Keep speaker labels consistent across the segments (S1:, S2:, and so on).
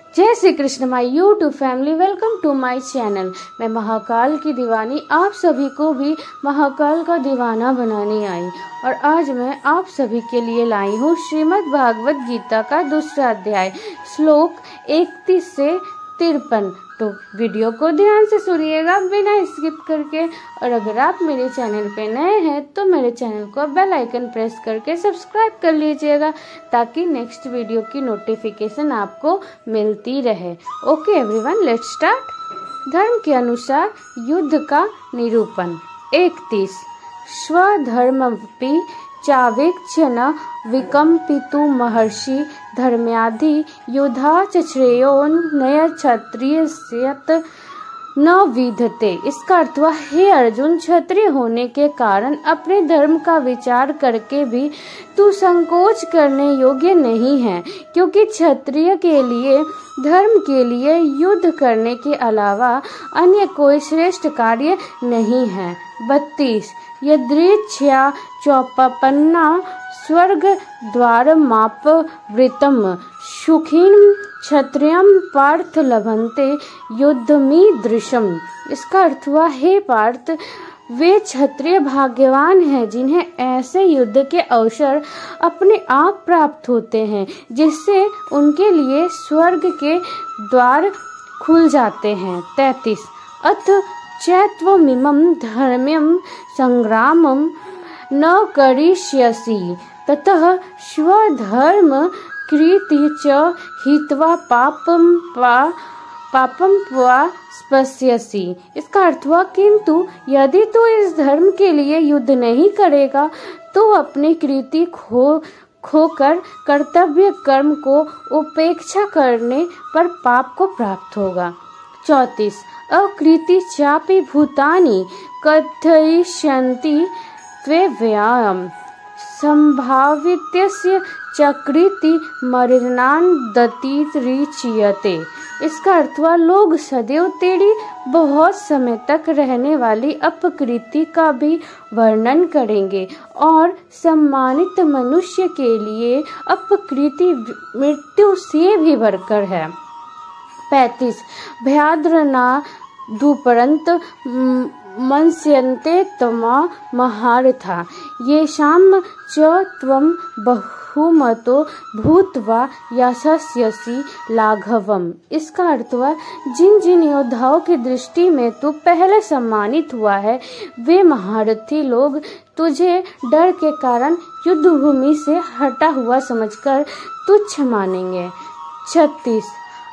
S1: जय Shri Krishna my YouTube family, welcome to my channel. मैं महाकाल की दीवानी आप सभी को भी महाकाल का दीवाना बनाने आई और आज मैं आप सभी के लिए लाई हूँ श्रीमद् भागवत गीता का दूसरा अध्याय श्लोक 31 से 53। तो वीडियो को ध्यान से सुनिएगा बिना स्किप करके। और अगर आप मेरे चैनल पे नए हैं तो मेरे चैनल को बेल आइकन प्रेस करके सब्सक्राइब कर लीजिएगा ताकि नेक्स्ट वीडियो की नोटिफिकेशन आपको मिलती रहे। Okay everyone, let's start. धर्म के अनुसार युद्ध का निरूपण। 31 स्वधर्मपि चावेक्ष्य न विकम्पितु महर्षि धर्म्यादि युद्धा च श्रेयो नय क्षत्रियस्यत न विधते। इसका अर्थ हुआ, हे अर्जुन, क्षत्रिय होने के कारण अपने धर्म का विचार करके भी तू संकोच करने योग्य नहीं है, क्योंकि क्षत्रिय के लिए धर्म के लिए युद्ध करने के अलावा अन्य कोई श्रेष्ठ कार्य नहीं है। 32 यदृच्छया चौपन्ना स्वर्ग द्वार माप वृतम सुखीन क्षत्रियम पार्थ लभन्ते युद्धमीदृशम। इसका अर्थ हुआ, हे पार्थ, वे क्षत्रिय भाग्यवान हैं जिन्हें ऐसे युद्ध के अवसर अपने आप प्राप्त होते हैं जिससे उनके लिए स्वर्ग के द्वार खुल जाते हैं। 33 अथ चैत्वमिमं धर्म्यं संग्रामं न करिष्यसि ततः स्वधर्म कृति च हित्वा पापम स्पश्यसि। इसका अर्थ हुआ, किंतु यदि तू इस धर्म के लिए युद्ध नहीं करेगा तो अपनी कृति खोकर कर्तव्य कर्म को उपेक्षा करने पर पाप को प्राप्त होगा। 34 अकृति चापि भूतानि कथयिष्यन्ति त्वेव्ययम् संभावितस्य चक्रिति मरणान् दतिरिच्यते। इसका अर्थ हुआ, लोग सदैव तेरी बहुत समय तक रहने वाली अपकृति का भी वर्णन करेंगे और सम्मानित मनुष्य के लिए अपकृति मृत्यु से भी बढ़कर है। 35 भयाद्रना दुपरंत मनस्यन्ते तमा महारथा येषां च त्वं बहुमतो भूत्वा यशस्यसि लाघवम्। इसका अर्थ हुआ, जिन जिन योद्धाओं की दृष्टि में तू पहले सम्मानित हुआ है वे महारथी लोग तुझे डर के कारण युद्ध भूमि से हटा हुआ समझकर तुच्छ मानेंगे। 36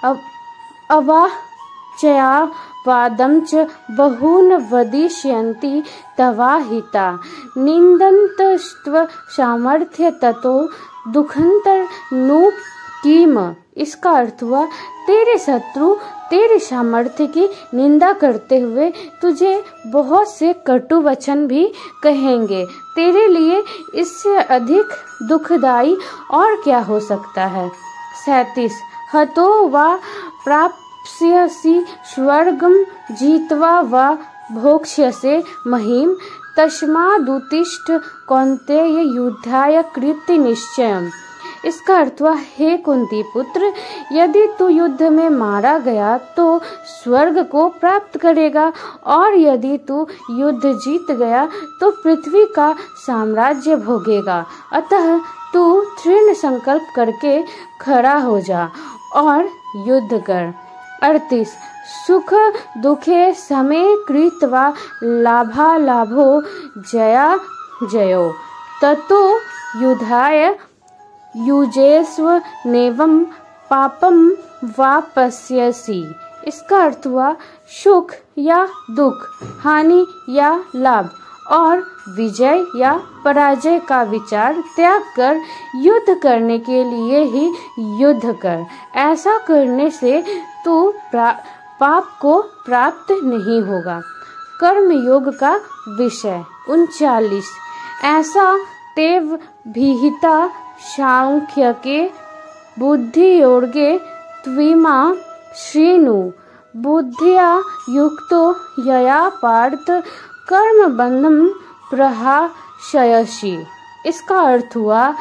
S1: अवाचया वादं च बहून् वदिष्यन्ति तवाहिता निन्दन्तस्त्व सामर्थ्य ततो दुखंतर नु किम। इसका अर्थ हुआ, तेरे शत्रु तेरे सामर्थ्य की निंदा करते हुए तुझे बहुत से कटु वचन भी कहेंगे। तेरे लिए इससे अधिक दुखदायी और क्या हो सकता है। 37 हतो वा प्राप्स्यसि स्वर्गं जित्वा वा भोक्ष्यसे महीम् तस्मादुत्तिष्ठ कौन्तेय युद्धाय कृत्य निश्चयम्। इसका अर्थ हुआ, हे कुंती पुत्र, यदि तू युद्ध में मारा गया तो स्वर्ग को प्राप्त करेगा और यदि तू युद्ध जीत गया तो पृथ्वी का साम्राज्य भोगेगा। अतः तू दृढ़ संकल्प करके खड़ा हो जा और युद्ध कर। 38 सुख दुखे समे कृत्वा लाभालाभो जया जयो ततो युद्धाय युजेस्व नेवं पापम वापस्यसि। इसका अर्थ हुआ, सुख या दुख, हानि या लाभ और विजय या पराजय का विचार त्याग कर युद्ध करने के लिए ही युद्ध कर। ऐसा करने से तू पाप को प्राप्त नहीं होगा। कर्म योग का विषय। 39 ऐसा तेव विहिता सांख्यके बुद्धि योगे त्विमा श्रीनु बुद्धिया युक्तो यया पार्थ कर्म बंधम प्रहाशयसि। इसका अर्थ हुआ,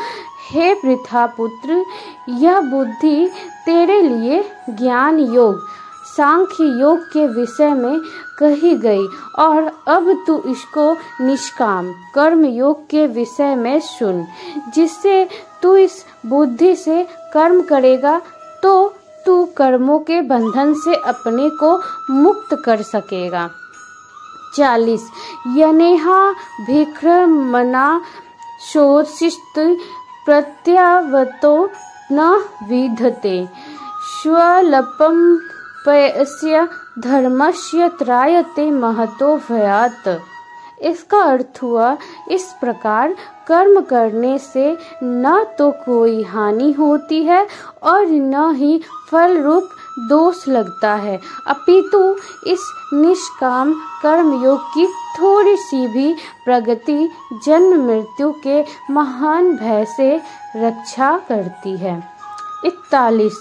S1: हे पृथा पुत्र, यह बुद्धि तेरे लिए ज्ञान योग, सांख्य योग के विषय में कही गई और अब तू इसको निष्काम कर्म योग के विषय में सुन। जिससे तू इस बुद्धि से कर्म करेगा तो तू कर्मों के बंधन से अपने को मुक्त कर सकेगा। 40 यनेहा भिक्रमणा शोषित प्रत्यावतो न विधते स्वल्पं पयस्य धर्मस्य त्रायते महतो भयात्। इसका अर्थ हुआ, इस प्रकार कर्म करने से न तो कोई हानि होती है और न ही फल रूप दोष लगता है, अपितु इस निष्काम कर्म योग की थोड़ी सी भी प्रगति जन्म मृत्यु के महान भय से रक्षा करती है। 41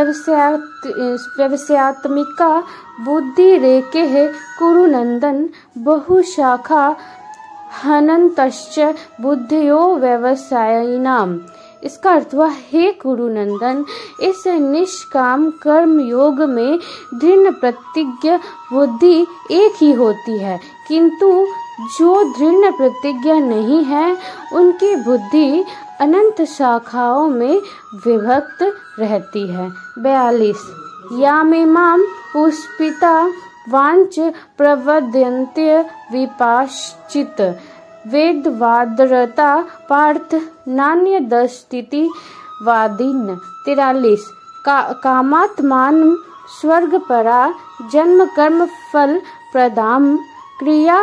S1: व्यवसायत्मिका बुद्धि रेके कुरुनंदन बहुशाखा हनन्तश्च बुद्धियो व्यवसायिनाम। इसका अर्थ हुआ, हे कुरुनंदन, इस निष्काम कर्म योग में दृढ़ प्रतिज्ञ बुद्धि एक ही होती है, किंतु जो दृढ़ प्रतिज्ञा नहीं है उनकी बुद्धि अनंत शाखाओं में विभक्त रहती है। 42 यामेमां पुष्पिता वांच प्रवद्यन्ते विपाश्चित वेदवादरता पार्थ नान्यदस्तीति वादिन। 43 कामात्मान स्वर्गपरा जन्म कर्म फल प्रदाम क्रिया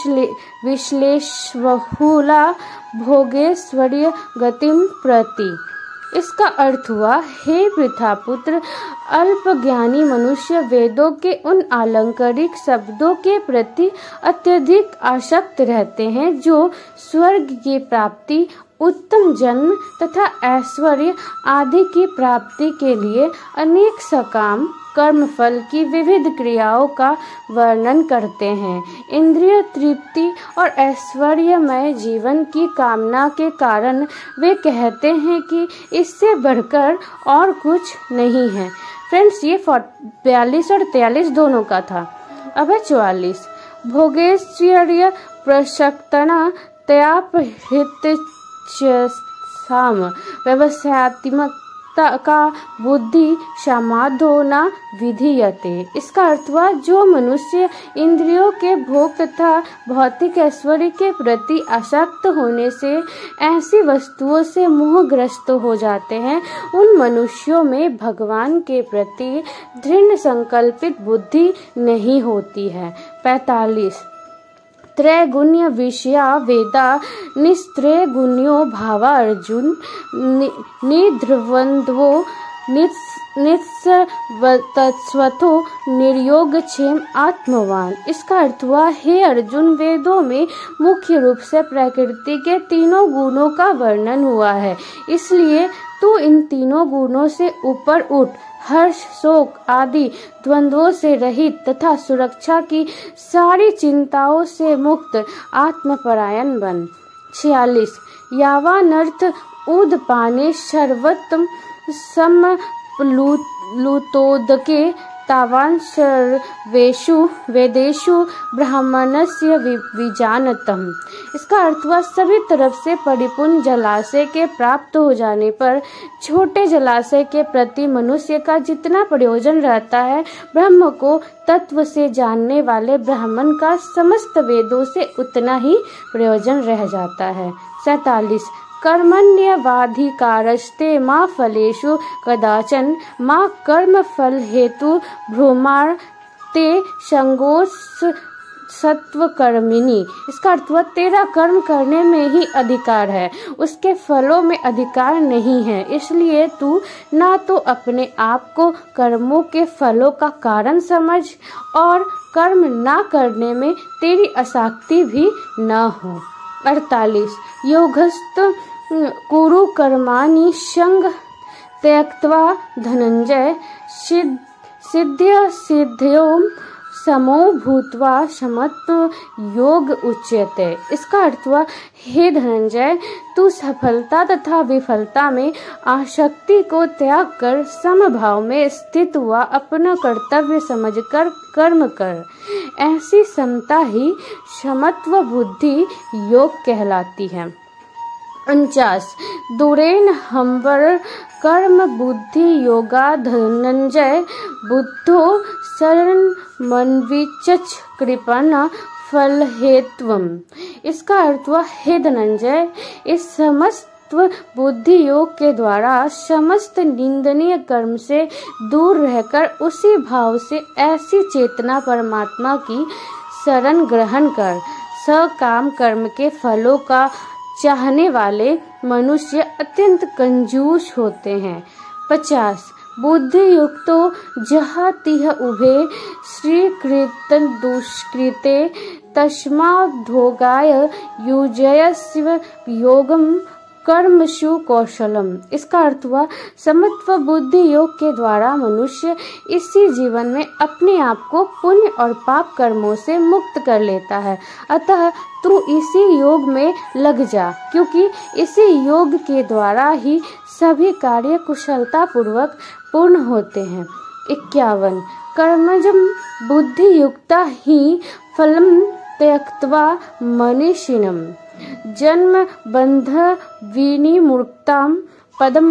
S1: विश्लेषबहुला भोगेश्वर्य गतिम प्रति। इसका अर्थ हुआ, हे पृथापुत्र, अल्पज्ञानी मनुष्य वेदों के उन अलंकारिक शब्दों के प्रति अत्यधिक आसक्त रहते हैं जो स्वर्ग की प्राप्ति, उत्तम जन्म तथा ऐश्वर्य आदि की प्राप्ति के लिए अनेक सकाम कर्म फल की विविध क्रियाओं का वर्णन करते हैं। इंद्रिय तृप्ति और ऐश्वर्यमय जीवन की कामना के कारण वे कहते हैं कि इससे बढ़कर और कुछ नहीं है। फ्रेंड्स, ये 42 और 43 दोनों का था। अब है 44 भोगेश्वर्य प्रशक्तना त्यापहृत साम व्यवसायत्मक का बुद्धि समाधो न विधीयते। इसका अर्थ हुआ, जो मनुष्य इंद्रियों के भोग तथा भौतिक ऐश्वर्य के प्रति आसक्त होने से ऐसी वस्तुओं से मोहग्रस्त हो जाते हैं, उन मनुष्यों में भगवान के प्रति दृढ़ संकल्पित बुद्धि नहीं होती है। 45 त्रैगुण्य विषया वेदा निस्त्रैगुण्यो भावा अर्जुन निध्रुवन्द्वो नित्सवतो निर्योगक्षेम आत्मवान। इसका अर्थ हुआ, हे अर्जुन, वेदों में मुख्य रूप से प्रकृति के तीनों गुणों का वर्णन हुआ है, इसलिए तू इन तीनों गुणों से ऊपर उठ, हर्ष शोक आदि द्वंद्वों से रहित तथा सुरक्षा की सारी चिंताओं से मुक्त आत्मपरायण बन। 46 यावानर्थ उदपाने सर्वोत्तम समप्लुतोदके तावान सर्वेषु वेदेषु ब्राह्मणस्य विजानतम्। इसका अर्थ हुआ, सभी तरफ से परिपूर्ण जलाशय के प्राप्त हो जाने पर छोटे जलाशय के प्रति मनुष्य का जितना प्रयोजन रहता है, ब्रह्म को तत्व से जानने वाले ब्राह्मण का समस्त वेदों से उतना ही प्रयोजन रह जाता है। 47 कर्मण्यवाधिकारस्ते माँ फलेषु कदाचन माँ कर्म फल हेतु भ्रूमार ते संगोस सत्वकर्मिणी। इसका अर्थ हुआ, तेरा कर्म करने में ही अधिकार है, उसके फलों में अधिकार नहीं है, इसलिए तू ना तो अपने आप को कर्मों के फलों का कारण समझ और कर्म ना करने में तेरी आसक्ति भी न हो। 48 योगस्थ कुरु कर्माणि संग त्यक्त्वा धनंजय सिद्ध्य सिद्ध्यो समो भूत्वा समत्व योग उच्यते। इसका अर्थ हुआ, हे धनंजय, तू सफलता तथा विफलता में आसक्ति को त्याग कर समभाव में स्थित हुआ अपना कर्तव्य समझकर कर्म कर। ऐसी समता ही समत्व बुद्धि योग कहलाती है। 49 दूरेन हमवर कर्म बुद्धि योगा धनंजय बुद्धो शरण मनविचच कृपण फल हेत्वम। इसका अर्थ हुआ, हे धनंजय, इस समस्त बुद्धि योग के द्वारा समस्त निंदनीय कर्म से दूर रहकर उसी भाव से ऐसी चेतना परमात्मा की शरण ग्रहण कर। सकाम कर्म के फलों का चाहने वाले मनुष्य अत्यंत कंजूस होते हैं। 50 बुद्धि युक्तो जहाँ तिह उभे श्री कृतन दुष्कृते तस्माद्भोगाय युजयस्व योगम कर्मसु कौशलम। इसका अर्थ हुआ, समत्व बुद्धि योग के द्वारा मनुष्य इसी जीवन में अपने आप को पुण्य और पाप कर्मों से मुक्त कर लेता है। अतः तू इसी योग में लग जा, क्योंकि इसी योग के द्वारा ही सभी कार्य कुशलता पूर्वक पूर्ण होते हैं। 51 कर्मजम बुद्धि युक्ता ही फलम त्यक्त्वा मनीषिणम् जन्म बंध विनिमुक्ताम पदम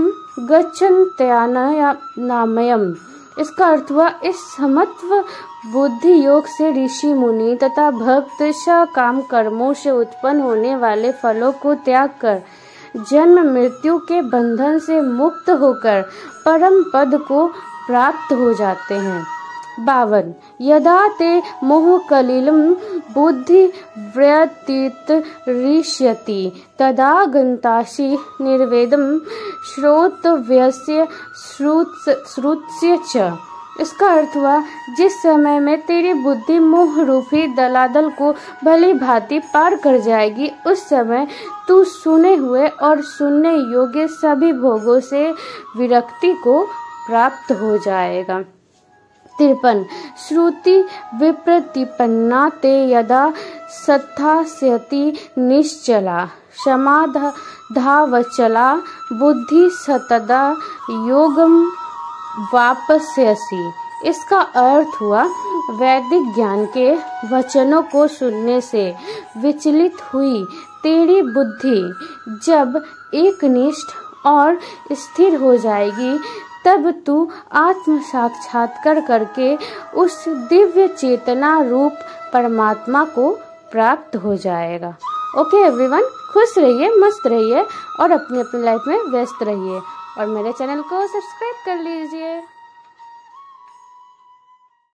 S1: गच्छन्त्यानामयम्। इसका अर्थ हुआ, इस समत्व बुद्धि योग से ऋषि मुनि तथा भक्त सकाम कर्मों से उत्पन्न होने वाले फलों को त्याग कर जन्म मृत्यु के बंधन से मुक्त होकर परम पद को प्राप्त हो जाते हैं। 52 यदा ते मोह कलिलम बुद्धि व्यतीत ऋष्यति तदा गंतासि निर्वेदम श्रोतव्यस्य श्रुत्स्य च। इसका अर्थ हुआ, जिस समय में तेरी बुद्धि मोह रूपी दलादल को भली भांति पार कर जाएगी, उस समय तू सुने हुए और सुनने योग्य सभी भोगों से विरक्ति को प्राप्त हो जाएगा। 53 श्रुति विप्रतिपन्ना ते यदा सत्थास्यति निश्चला समाधावचला बुद्धि सतदा योगम वापस्यसि। इसका अर्थ हुआ, वैदिक ज्ञान के वचनों को सुनने से विचलित हुई तेरी बुद्धि जब एकनिष्ठ और स्थिर हो जाएगी, तब तू आत्म साक्षात्कार करके उस दिव्य चेतना रूप परमात्मा को प्राप्त हो जाएगा। ओके एवरीवन, खुश रहिए, मस्त रहिए और अपनी अपनी लाइफ में व्यस्त रहिए और मेरे चैनल को सब्सक्राइब कर लीजिए।